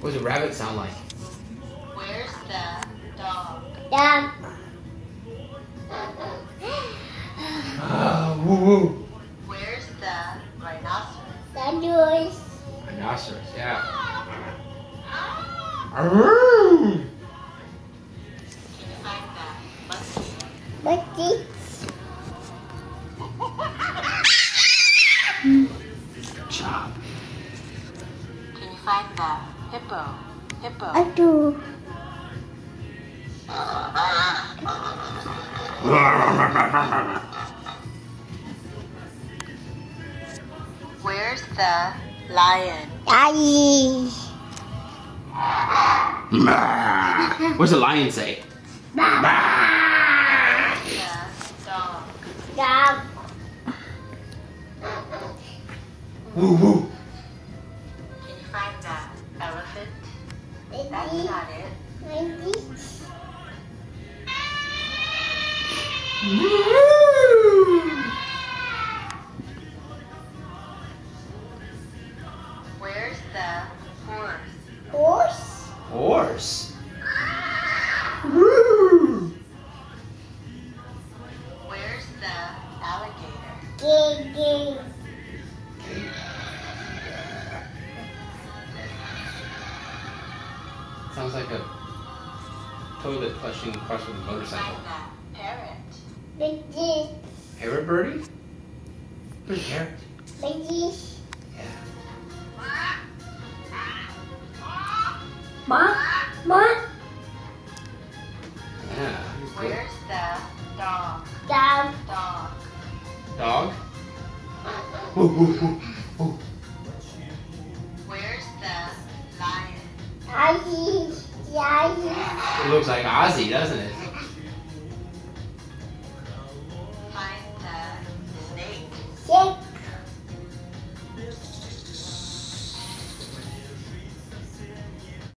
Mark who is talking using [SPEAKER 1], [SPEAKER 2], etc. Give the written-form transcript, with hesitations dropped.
[SPEAKER 1] What does a rabbit sound like?
[SPEAKER 2] Where's the dog?
[SPEAKER 3] Dog.
[SPEAKER 1] Ah, woo woo.
[SPEAKER 2] Where's the rhinoceros?
[SPEAKER 3] Rhinoceros.
[SPEAKER 1] Rhinoceros, yeah. Arrgh.
[SPEAKER 2] Can you find the monkey?
[SPEAKER 3] Monkey.
[SPEAKER 1] Good job.
[SPEAKER 2] Can you find the hippo? Hippo.
[SPEAKER 3] I do.
[SPEAKER 2] Where's the lion?
[SPEAKER 3] Daddy.
[SPEAKER 1] What's a lion say?
[SPEAKER 2] The dog.
[SPEAKER 3] Dog.
[SPEAKER 1] Woo woo.
[SPEAKER 2] Can you find the elephant? That's
[SPEAKER 3] Daddy.
[SPEAKER 2] not it.
[SPEAKER 3] Monkey.
[SPEAKER 2] Where's the horse?
[SPEAKER 3] Horse.
[SPEAKER 1] Horse. Woo.
[SPEAKER 2] Where's the alligator?
[SPEAKER 3] Gay.
[SPEAKER 1] Sounds like a toilet flushing across with a motorcycle.
[SPEAKER 2] Find the parrot.
[SPEAKER 3] Monkey.
[SPEAKER 1] Parrot birdie? Where's a parrot?
[SPEAKER 3] Monkey.
[SPEAKER 1] Yeah.
[SPEAKER 3] Ma. Ma.
[SPEAKER 1] Yeah. He's good.
[SPEAKER 2] Where's the dog?
[SPEAKER 3] Dog.
[SPEAKER 2] Dog.
[SPEAKER 1] Dog? Woo woo woo woo.
[SPEAKER 2] Where's the lion?
[SPEAKER 3] Daddy. Daddy.
[SPEAKER 1] It looks like Ozzy, doesn't it?